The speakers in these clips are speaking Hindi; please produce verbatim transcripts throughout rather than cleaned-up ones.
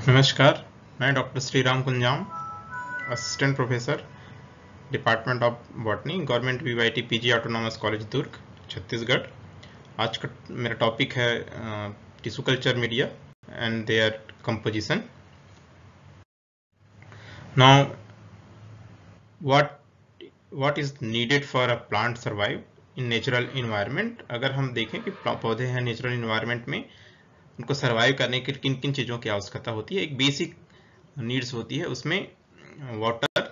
नमस्कार, मैं doctor Shriram Kunjam, assistant professor, department of botany, government VYT PG autonomous college Durg, Chhattisgarh. आज का मेरा टॉपिक है tissue culture media and their composition. Now what what is needed for a plant survive in natural environment. अगर हम देखें कि पौधे हैं नेचुरल इन्वायरमेंट में, उनको सर्वाइव करने के किन किन चीज़ों की आवश्यकता होती है। एक बेसिक नीड्स होती है, उसमें water,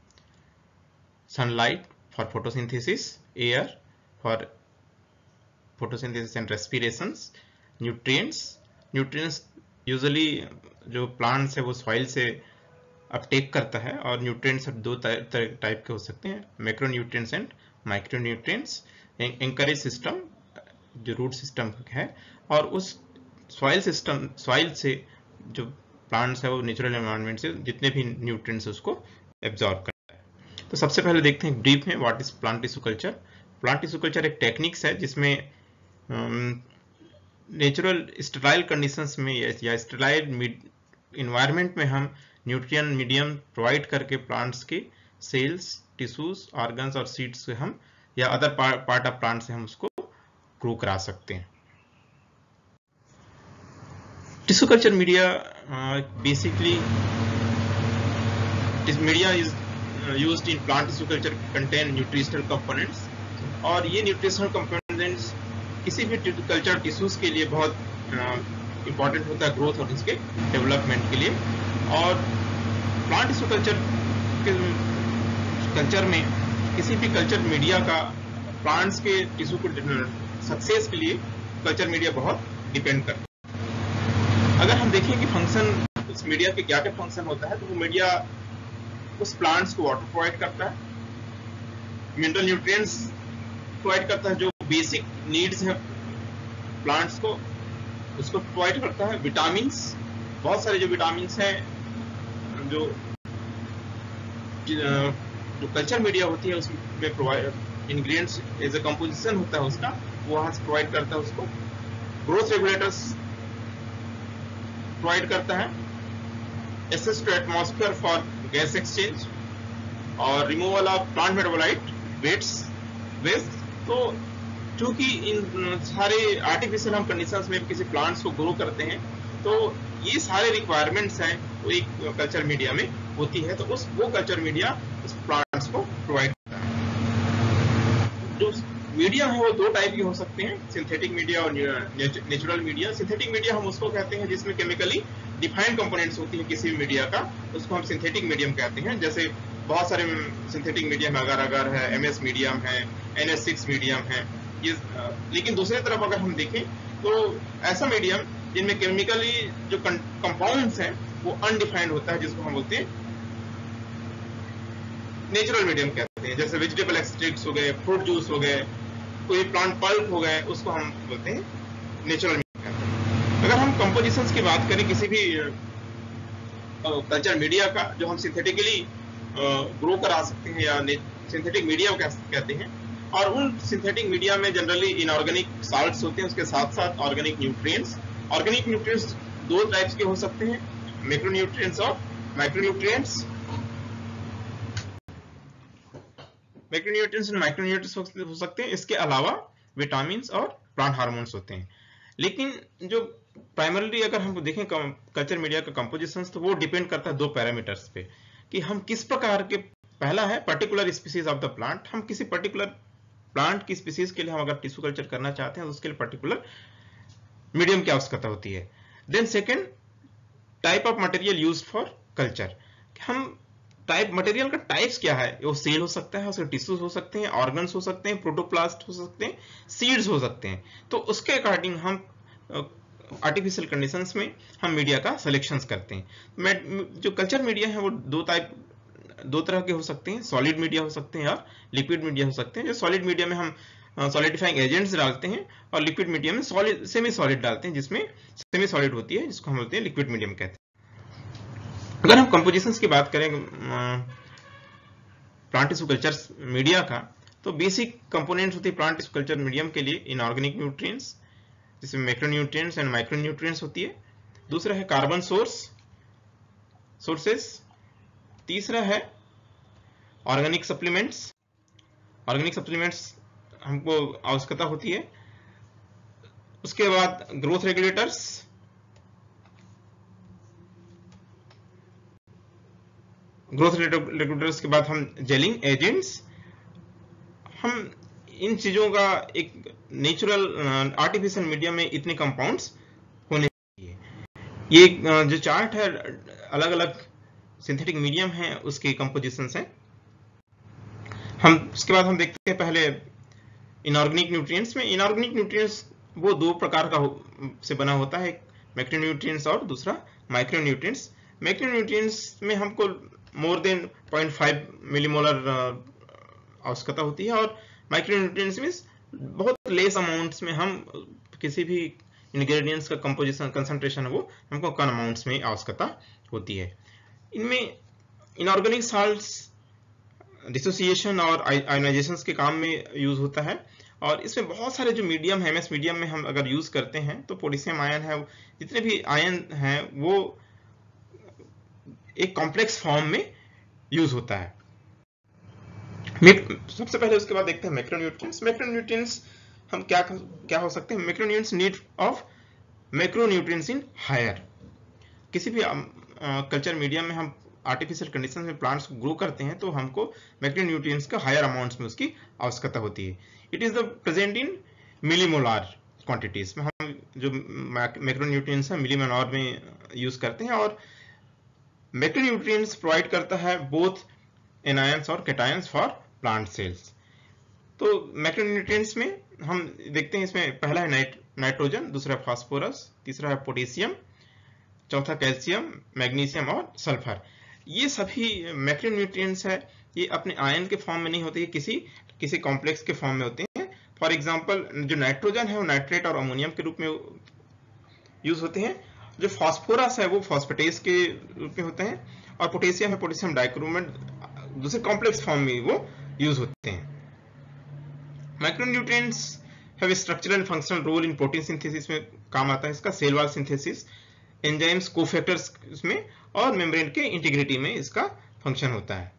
sunlight for photosynthesis, air for photosynthesis and respirations, nutrients nutrients usually जो प्लांट्स है वो सॉइल से अपटेक करता है, और न्यूट्रिएंट्स दो टाइप के हो सकते हैं, macro nutrients and micro nutrients. Anchorage system जो रूट सिस्टम है, और उस सॉइल सिस्टम सॉइल से जो प्लांट्स है वो नेचुरल एनवायरनमेंट से जितने भी न्यूट्रिएंट्स उसको एब्जॉर्ब करता है। तो सबसे पहले देखते हैं ब्रीफ में what is plant tissue culture. Plant tissue culture एक टेक्निक्स है जिसमें नेचुरल स्टेराइल कंडीशंस में या स्टेराइल इन्वायरमेंट में हम न्यूट्रिएंट मीडियम प्रोवाइड करके प्लांट्स के सेल्स, टिश्यूज, ऑर्गन्स और सीड्स से हम या अदर पार्ट ऑफ प्लांट से हम उसको ग्रो करा सकते हैं। Tissue culture media uh, basically this media is uh, used in plant tissue culture contain nutritional components, और ये nutritional components किसी भी कल्चर टिश्यूज के लिए बहुत इंपॉर्टेंट uh, होता है ग्रोथ और इसके डेवलपमेंट के लिए। और प्लांट टिश्यू कल्चर के कल्चर में किसी भी कल्चर मीडिया का प्लांट्स के टिश्यू को सक्सेस के लिए कल्चर मीडिया बहुत डिपेंड करता है। अगर हम देखें कि फंक्शन उस मीडिया के क्या क्या फंक्शन होता है, तो वो मीडिया उस प्लांट्स को वाटर प्रोवाइड करता है, मिनरल न्यूट्रिएंट्स प्रोवाइड करता है, जो बेसिक नीड्स हैं प्लांट्स को उसको प्रोवाइड करता है, विटामिन्स, बहुत सारे जो विटामिन्स हैं जो जो कल्चर मीडिया होती है उसमें provide ingredients as a composition होता है उसका, वो वहां से प्रोवाइड करता है उसको। ग्रोथ रेगुलेटर्स प्रोवाइड करता है, access to atmosphere for gas exchange और removal of plant metabolite waste waste. तो चूंकि इन सारे आर्टिफिशियल हम कंडीशंस में किसी प्लांट्स को ग्रो करते हैं, तो ये सारे रिक्वायरमेंट्स हैं वो एक कल्चर मीडिया में होती है, तो उस वो कल्चर मीडिया उस प्लांट्स को प्रोवाइड करता है। जो मीडिया है वो दो टाइप के हो सकते हैं, सिंथेटिक मीडिया और नेचुरल मीडिया। सिंथेटिक मीडिया हम उसको कहते हैं जिसमें केमिकली डिफाइंड कंपोनेंट्स होती है किसी भी मीडिया का, उसको हम सिंथेटिक मीडियम कहते हैं। जैसे बहुत सारे सिंथेटिक मीडियम अगर अगर है, एम एस मीडियम है, एन एस सिक्स मीडियम है ये। लेकिन दूसरी तरफ अगर हम देखें तो ऐसा मीडियम जिनमें केमिकली जो कंपाउंड्स हैं वो अनडिफाइंड होता है, जिसको हम बोलते हैं नेचुरल मीडियम कहते हैं। जैसे वेजिटेबल एक्सट्रैक्ट्स हो गए, फ्रूट जूस हो गए, कोई प्लांट पल्प हो गए, उसको हम बोलते हैं नेचुरल मीडिया कहते हैं। अगर हम कंपोजिशंस की बात करें किसी भी कल्चर मीडिया का जो हम सिंथेटिकली ग्रो करा सकते हैं या सिंथेटिक मीडिया कहते हैं, और उन सिंथेटिक मीडिया में जनरली इनऑर्गेनिक साल्ट्स होते हैं, उसके साथ साथ ऑर्गेनिक न्यूट्रिएंट्स। ऑर्गेनिक न्यूट्रिएंट्स दो टाइप्स के हो सकते हैं, मैक्रो न्यूट्रिएंट्स और माइक्रो न्यूट्रिएंट्स। मैक्रो न्यूट्रिएंट्स और माइक्रो न्यूट्रिएंट्स हो सकते हैं, इसके अलावा विटामिन्स और प्लांट हार्मोन्स होते हैं। लेकिन जो प्राइमरली अगर हम देखें कल्चर मीडिया का कंपोजिशंस, तो वो डिपेंड करता है दो पैरामीटर्स पे कि हम किस प्रकार के, पहला है particular species of the plant, हम किसी पर्टिकुलर प्लांट की स्पीसीज के लिए हम अगर टिश्यू कल्चर करना चाहते हैं तो उसके लिए पर्टिकुलर मीडियम की आवश्यकता होती है। Then second, type of material used for culture, हम टाइप मटेरियल का टाइप्स क्या है, वो सेल हो सकता है, उसके टिश्यूज हो सकते हैं, ऑर्गन्स हो सकते हैं, प्रोटोप्लास्ट हो सकते हैं, सीड्स हो सकते हैं। तो उसके अकॉर्डिंग हम आर्टिफिशियल कंडीशंस में हम मीडिया का सिलेक्शंस करते हैं। जो कल्चर मीडिया है वो दो टाइप दो तरह के हो सकते हैं, सॉलिड मीडिया हो सकते हैं और लिक्विड मीडिया हो सकते हैं। जो सॉलिड मीडिया में हम सॉलिडिफाइंग एजेंट्स डालते हैं, और लिक्विड मीडिया में सॉलिड सेमी सॉलिड डालते हैं, जिसमें सेमी सॉलिड होती है, जिसको हम बोलते हैं लिक्विड मीडियम कहते हैं। अगर हम कंपोजिशंस की बात करें प्लांट टिश्यू कल्चर मीडिया का, तो बेसिक कंपोनेंट्स होती है प्लांट टिश्यू कल्चर मीडियम के लिए इनऑर्गेनिक न्यूट्रिएंट्स, जिसमें macro nutrients and micro nutrients होती है। दूसरा है कार्बन सोर्स, सोर्सेस। तीसरा है ऑर्गेनिक सप्लीमेंट्स। ऑर्गेनिक सप्लीमेंट्स हमको आवश्यकता होती है। उसके बाद ग्रोथ रेगुलेटर्स, ग्रोथ रेगुलेटर्स के बाद हम जेलिंग एजेंट्स। हम इन चीजों का एक नेचुरल आर्टिफिशियल मीडियम में इतने कंपाउंड्स होने चाहिए। ये जो चार्ट है अलग अलग सिंथेटिक मीडियम है उसके कंपोजिशन है। हम उसके बाद हम देखते हैं पहले इनऑर्गेनिक न्यूट्रिएंट्स में। इनऑर्गेनिक न्यूट्रिएंट्स वो दो प्रकार का हो, से बना होता है, मैक्रोन्यूट्रिएंट्स और दूसरा माइक्रोन्यूट्रिएंट्स। मैक्रोन्यूट्रिएंट्स में हमको more than zero point five millimolar आवश्यकता होती है और माइक्रोन्यूट्रिएंट्स में बहुत लेस अमाउंट्स में हम किसी भी इंग्रेडिएंट्स का कंपोजिशन कंसंट्रेशन है वो हमको कम अमाउंट्स में आवश्यकता होती है। इनमें इनऑर्गेनिक साल्ट्स डिसोसिएशन और आयोनाइजेशन के काम में यूज होता है और इसमें बहुत सारे जो मीडियम है, एमएस मीडियम में हम अगर यूज करते हैं तो पोटेशियम आयन है, जितने भी आयन हैं वो एक कॉम्प्लेक्स फॉर्म में यूज होता है। सबसे पहले उसके बाद देखते हैं मैक्रोन्यूट्रिएंट्स। मैक्रोन्यूट्रिएंट्स हम क्या क्या हो सकते हैं? Macronutrients need of macronutrients in higher. किसी भी कल्चर मीडियम में हम आर्टिफिशियल कंडीशन में प्लांट्स को ग्रो करते हैं तो हमको मैक्रोन्यूट्रिएंट्स का हायर अमाउंट्स में उसकी आवश्यकता होती है। It is the present in millimolar quantities में। हम जो मैक्रोन्यूट्रिएंट्स है मिलीमोलार में यूज करते हैं और मैक्रोन्यूट्रिएंट्स प्रोवाइड करता है बोथ एनायंस और कैटायंस फॉर प्लांट सेल्स। तो मैक्रोन्यूट्रिएंट्स में हम देखते हैं इसमें पहला है नाइट नाइट्रोजन, दूसरा फास्फोरस, तीसरा है पोटेशियम, चौथा कैल्शियम, मैग्नीशियम और सल्फर। ये सभी मैक्रोन्यूट्रिएंट्स है, ये अपने आयन के फॉर्म में नहीं होते, किसी किसी कॉम्प्लेक्स के फॉर्म में होते हैं। फॉर एग्जांपल जो नाइट्रोजन है वो नाइट्रेट और अमोनियम के रूप में यूज होते हैं, जो फास्फोरस है वो फॉस्फेटेस के रूप में होते हैं और पोटेशियम है पोटेशियम डाइक्रोमेट दूसरे कॉम्प्लेक्स फॉर्म में वो यूज होते हैं। Micronutrients have a structural and functional role in protein synthesis में काम आता है इसका, cell wall synthesis, enzymes, cofactors में और मेम्ब्रेन के इंटीग्रिटी में इसका फंक्शन होता है।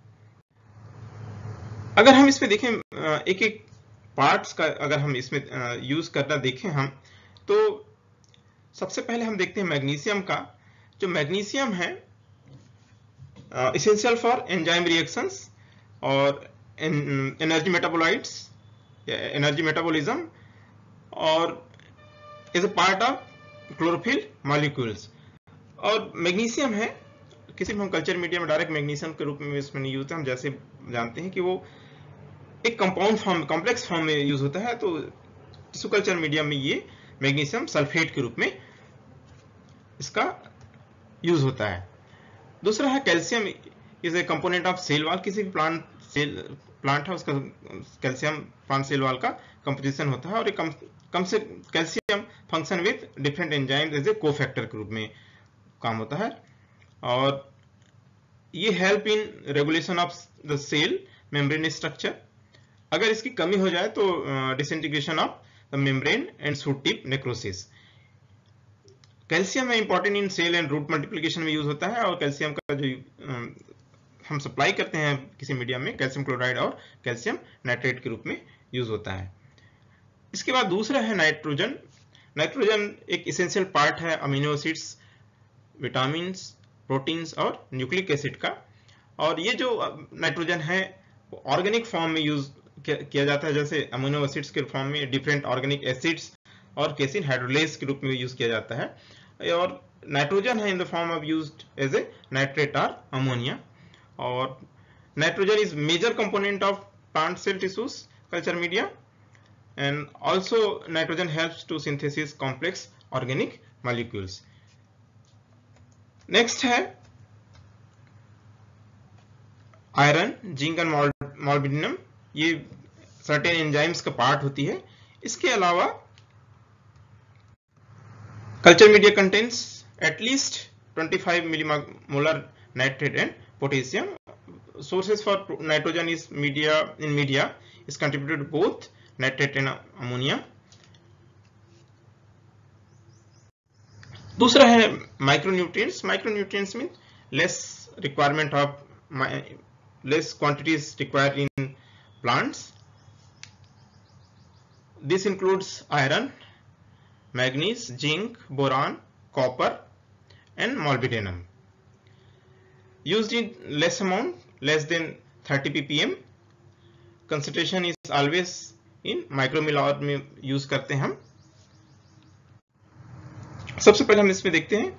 अगर हम इसमें देखें एक एक पार्ट्स का अगर हम इसमें यूज करना देखें हम तो सबसे पहले हम देखते हैं मैग्नीशियम का। जो मैग्नीशियम है essential for enzyme reactions और energy metabolites, energy metabolism और is a part of chlorophyll molecules। और मैग्नीशियम है किसी भी हम कल्चर मीडिया में डायरेक्ट मैग्नीशियम के रूप में इसमें नहीं यूज होता, हम जैसे जानते हैं कि वो एक कंपाउंड फॉर्म कॉम्प्लेक्स फॉर्म में यूज होता है, तो टिश्यू कल्चर मीडिया में ये मैग्नीशियम सल्फेट के रूप में इसका यूज होता है। दूसरा है calcium, is a component of cell wall. किसी भी प्लांट सेल प्लांट है उसका कैल्शियम प्लांट सेल वॉल का कंपोजिशन होता है और एक कम, कम से calcium function with different enzymes as a cofactor के रूप में काम होता है और ये help in regulation of the cell membrane structure. अगर इसकी कमी हो जाए तो disintegration of the membrane and shoot tip necrosis. Calcium है important in cell and root multiplication में यूज होता है और कैल्शियम का जो हम सप्लाई करते हैं किसी मीडियम में कैल्शियम क्लोराइड और कैल्शियम नाइट्रेट के रूप में यूज होता है। इसके बाद दूसरा है नाइट्रोजन। नाइट्रोजन एक इसेंशियल पार्ट है अमीनो एसिड्स, विटामिन्स, प्रोटीन्स और न्यूक्लिक एसिड का और ये जो नाइट्रोजन है वो ऑर्गेनिक फॉर्म में यूज किया जाता है, जैसे अमीनो एसिड्स के फॉर्म में डिफरेंट ऑर्गेनिक एसिड्स और केसिन हाइड्रोलेज के रूप में यूज किया जाता है और नाइट्रोजन है in the form of used as a nitrate और अमोनिया। और nitrogen is major component of plant cell tissues culture media and also nitrogen helps to synthesis complex organic molecules. Next है आयरन, जिंक एंड मॉलिब्डेनम, ये सर्टेन एंजाइम्स का पार्ट होती है। इसके अलावा culture media contains at least twenty-five millimolar nitrate and potassium. Sources for nitrogen is media in media is contributed both nitrate and ammonia. दूसरा है micronutrients. Micronutrients mean less requirement of my, less quantities required in plants. This includes iron, manganese, zinc, boron, copper, and molybdenum. Used in less amount, less than thirty p p m. Concentration is always in micromolar में यूज करते हैं हम. सबसे पहले हम इसमें देखते हैं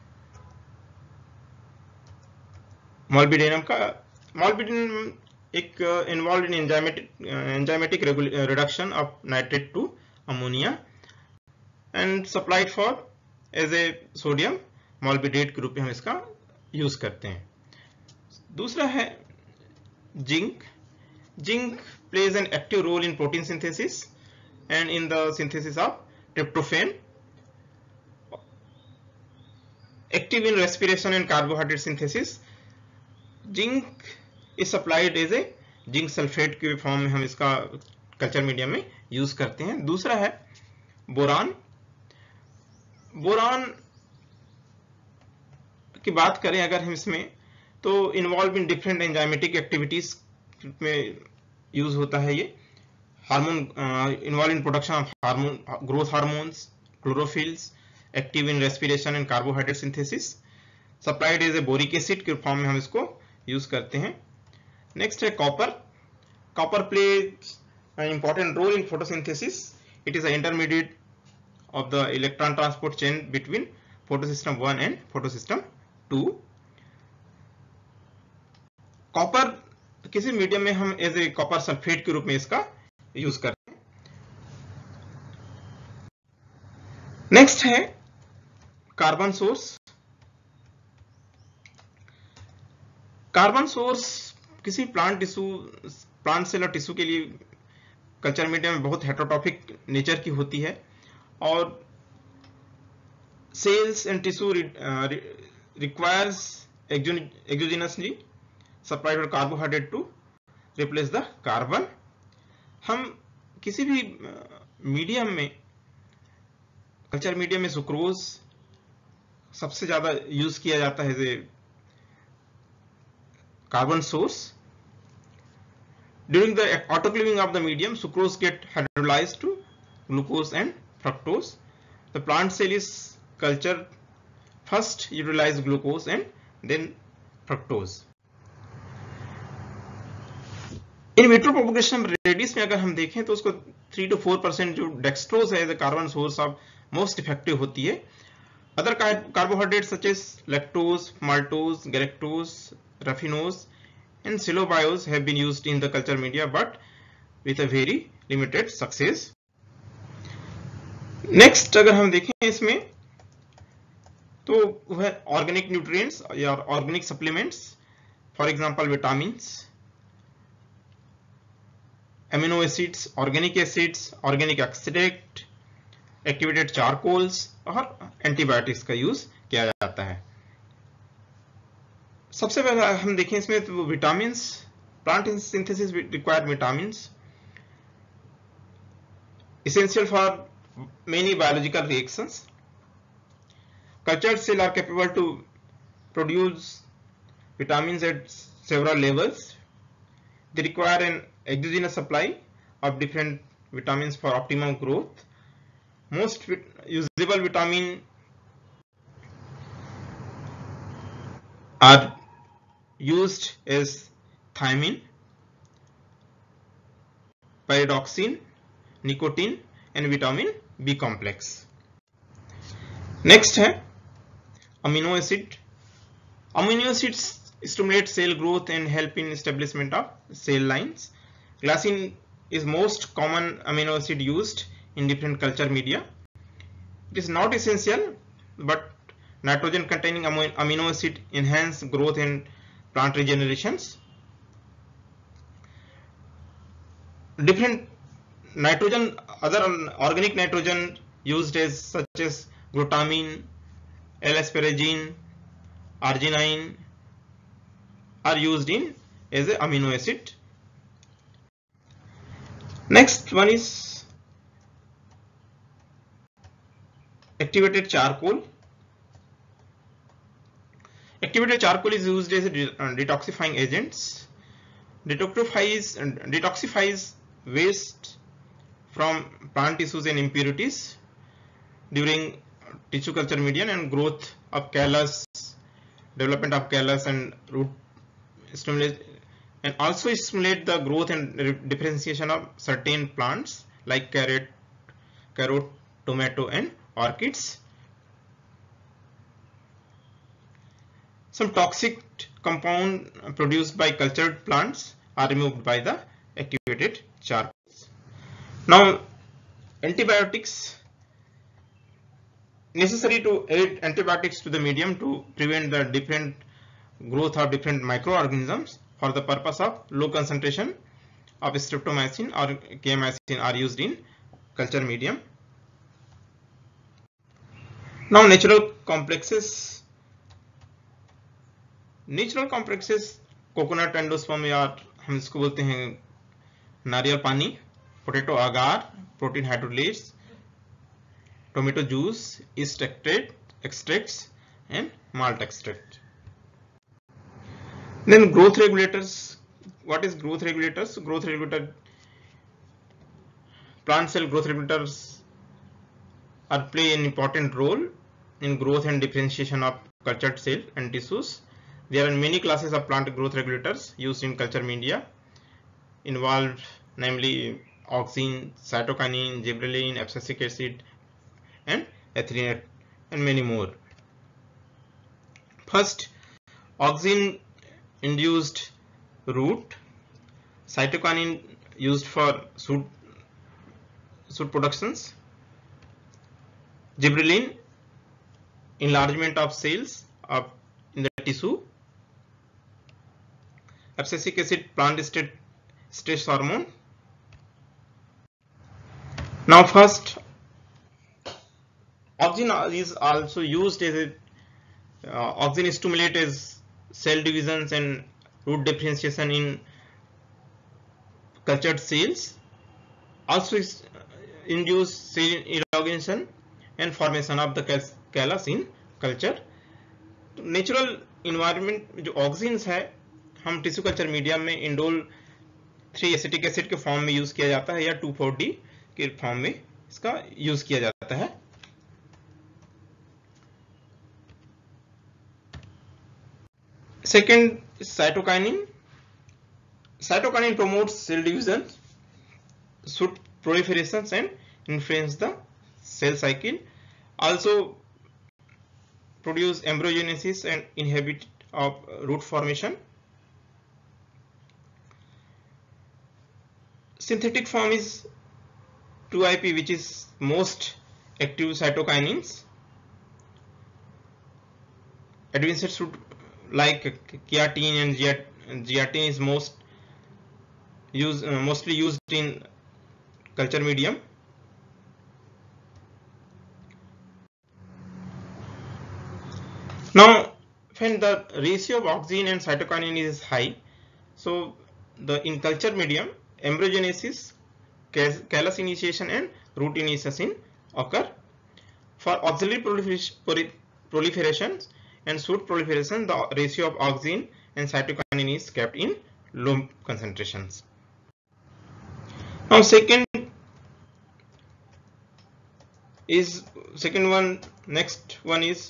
मॉलिब्डेनम का. मॉलिब्डेनम एक involve in enzymatic enzymatic reduction of nitrate to ammonia and supplied for as a sodium molybdate के रूप में हम इसका यूज करते हैं. दूसरा है zinc. Zinc plays an active role in protein synthesis and in the synthesis of tryptophan. Active in respiration and carbohydrate synthesis. Zinc is supplied as a zinc sulphate के फॉर्म में हम इसका कल्चर मीडिया में यूज करते हैं. दूसरा है बोरान. बोरान की बात करें अगर हम इसमें, तो involve in different enzymatic activities में यूज होता है. ये hormone involve in production of hormone, growth hormones, chlorophylls, active in respiration and carbohydrate synthesis. Supplied as a boric acid के फॉर्म में हम इसको यूज करते हैं. नेक्स्ट है copper. Copper plays an important role in photosynthesis. It is a intermediate of the electron transport chain between photosystem one and photosystem two. Copper किसी मीडियम में हम एज ए कॉपर सल्फेट के रूप में इसका यूज करते हैं. नेक्स्ट है कार्बन सोर्स. कार्बन सोर्स किसी प्लांट टिश्यू, प्लांट सेल और टिश्यू के लिए कल्चर मीडिया में बहुत हेटेरोटॉपिक नेचर की होती है और cells and tissue requires exogenously supplied और carbohydrate to replace the carbon. हम किसी भी मीडियम में, कल्चर मीडियम में सुक्रोज सबसे ज्यादा यूज किया जाता है as a carbon source. During the autoclaving of the medium, sucrose get hydrolysed to glucose and fructose. The plant cell is culture first utilise glucose and then fructose. In vitro propagation radius में अगर हम देखें तो उसको थ्री टू फोर परसेंट जो डेक्सट्रोज है as a carbon source of most effective होती है. Other carbohydrate such as lactose, maltose, galactose, raffinose and cellobiose have been used in the culture media but with a very limited success. Next अगर हम देखें इसमें तो वह ऑर्गेनिक न्यूट्रिएंट्स या organic supplements, for example vitamins, amino acids, organic acids, organic extract, activated charcoals और एंटीबायोटिक्स का यूज किया जाता है. सबसे पहले हम देखें इसमें तो vitamins. Plant synthesis required vitamins essential for many biological reactions. Cultured cells are capable to produce vitamins at several levels. They require an exogenous supply of different vitamins for optimum growth. Most usable vitamins are used as thiamine, pyridoxine, nicotine and vitamin B complex. Next है amino acid. Amino acids stimulate cell growth and help in establishment of cell lines. Glycine is most common amino acid used in different culture media. It is not essential, but nitrogen containing amino acid enhance growth and plant regenerations. Different nitrogen, other organic nitrogen used as such as glutamine, L-asparagine, arginine are used in as a amino acid. Next one is activated charcoal. Activated charcoal is used as a detoxifying agents. Detoxifies, detoxifies waste from plant tissues and impurities during tissue culture medium and growth of callus, development of callus and root stimulate, and also stimulate the growth and differentiation of certain plants like carrot, carrot, tomato, and orchids. Some toxic compound produced by cultured plants are removed by the activated charcoals. Now, antibiotics, necessary to add antibiotics to the medium to prevent the different growth of different microorganisms for the purpose of low concentration of streptomycin or clindamycin are used in culture medium. Now, natural complexes. Natural complexes coconut endosperm या हम इसको बोलते हैं नारियल पानी, potato agar, protein hydrolase, tomato juice, yeast extract extracts and malt extract. Then growth regulators. What is growth regulators? Growth regulator, plant cell growth regulators are play an important role in growth and differentiation of cultured cell and tissues. There are many classes of plant growth regulators used in culture media, involved namely auxin, cytokinin, gibberellin, abscisic acid, and ethylene, and many more. First, auxin induced root, cytokinin used for shoot, shoot productions, gibberellin enlargement of cells of in the tissue, abscisic acid plant state stress hormone. Now first, auxin is also used as a uh, auxin stimulate as cell divisions and root differentiation in cultured cells, also is induce cell elongation and formation of the callus in culture. Natural environment जो ऑक्सीन्स है हम टिश्यू कल्चर मीडियम में इंडोल थ्री एसिटिक एसिड के फॉर्म में यूज किया जाता है या टू फोर डी के फॉर्म में इसका यूज किया जाता है. Second, cytokinin. Cytokinin promotes cell division, shoot proliferations and influence the cell cycle. Also produce embryogenesis and inhibit of root formation. Synthetic form is two I P, which is most active cytokinins. Advanced shoot like chiatine and zeatin is most used, uh, mostly used in culture medium. Now, when the ratio of auxin and cytokinin is high, so the in culture medium embryogenesis, callus initiation and root initiation occur. For auxiliary proliferation and shoot proliferation, the ratio of auxin and cytokinin is kept in low concentrations. Now, second is second one. Next one is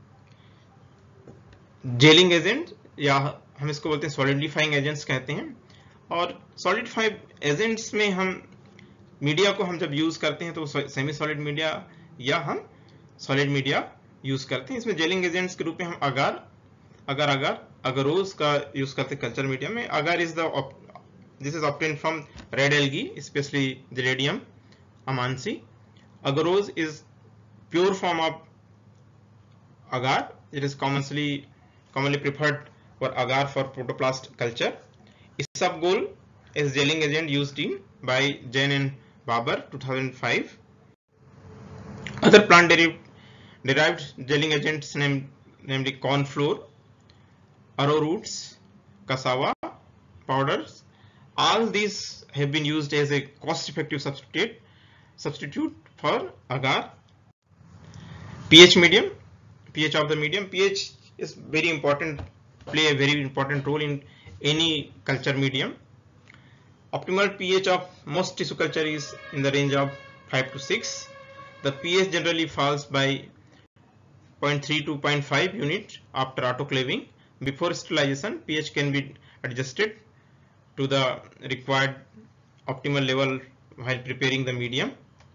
gelling agent या हम इसको बोलते हैं सॉलिडिफाइंग एजेंट्स कहते हैं. और सॉलिडिफाइड एजेंट्स में हम मीडिया को हम जब यूज करते हैं तो सेमी सॉलिड मीडिया या हम सॉलिड मीडिया यूज करते हैं. इसमें जेलिंग एजेंट्स के रूप में हम अगार अगर अगर अगरोज का यूज करते हैं कल्चर मीडिया में. Agar is the this is obtain from red algae, specially Gelidium amansii. Agarose is pure form of agar. It is commonly commonly preferred for agar for protoplast culture. Isabgol is gelling agent used in by Jain and Babar two thousand five. Other plant derived derived gelling agents named namely corn flour, arrowroots, cassava powders. All these have been used as a cost-effective substitute substitute for agar. pH medium. pH of the medium. pH is very important, play a very important role in any culture medium. Optimal pH of most tissue culture is in the range of five to six. The pH generally falls by zero point three to zero point five unit after autoclaving. Before sterilization, pH can be adjusted to the required optimal level while preparing the medium.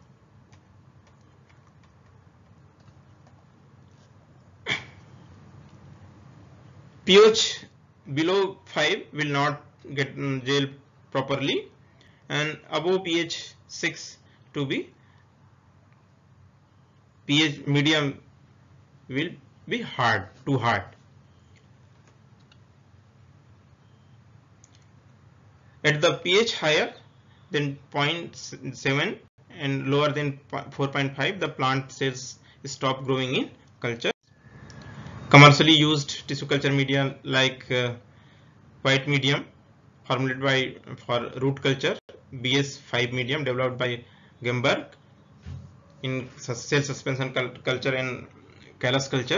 pH below five will not get gel properly, and above pH six to be pH medium will be hard, too hard. At the pH higher than zero point seven and lower than four point five, the plant cells stop growing in culture. Commercially used tissue culture media like uh, white medium formulated by for root culture, B S five medium developed by Gemberg in cell suspension culture and callus culture,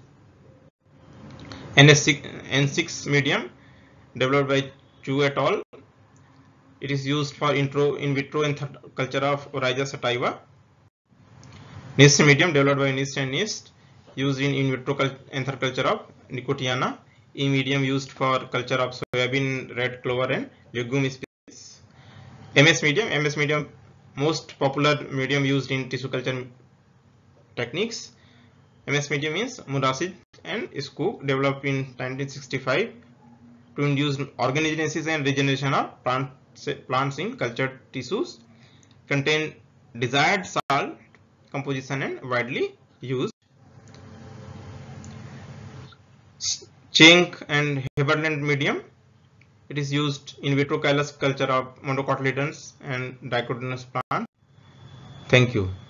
N six medium developed by Chu et al. It is used for intro in vitro and culture of Oryza sativa. Nist medium developed by Nist and Nist, used in in vitro anther culture of Nicotiana. E medium used for culture of soybean, red clover and legume species. M S medium, M S medium most popular medium used in tissue culture techniques. M S medium means Murashid and Skoog, developed in nineteen sixty-five to induce organogenesis and regeneration of plant, plants in cultured tissues. Contain desired salt composition and widely used. Chink and Heberland medium. It is used in vitro callus culture of monocotyledons and dicotyledonous plants. Thank you.